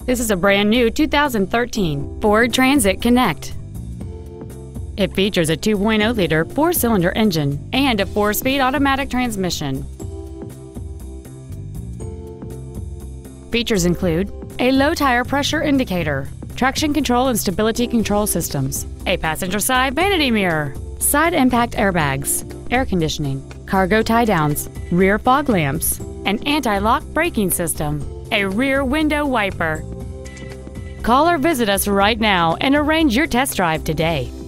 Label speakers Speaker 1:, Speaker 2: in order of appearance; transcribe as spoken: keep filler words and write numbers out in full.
Speaker 1: This is a brand new two thousand thirteen Ford Transit Connect. It features a two point oh liter four-cylinder engine and a four-speed automatic transmission. Features include a low tire pressure indicator, traction control and stability control systems, a passenger side vanity mirror, side impact airbags, air conditioning, cargo tie-downs, rear fog lamps, an anti-lock braking system, a rear window wiper. Call or visit us right now and arrange your test drive today.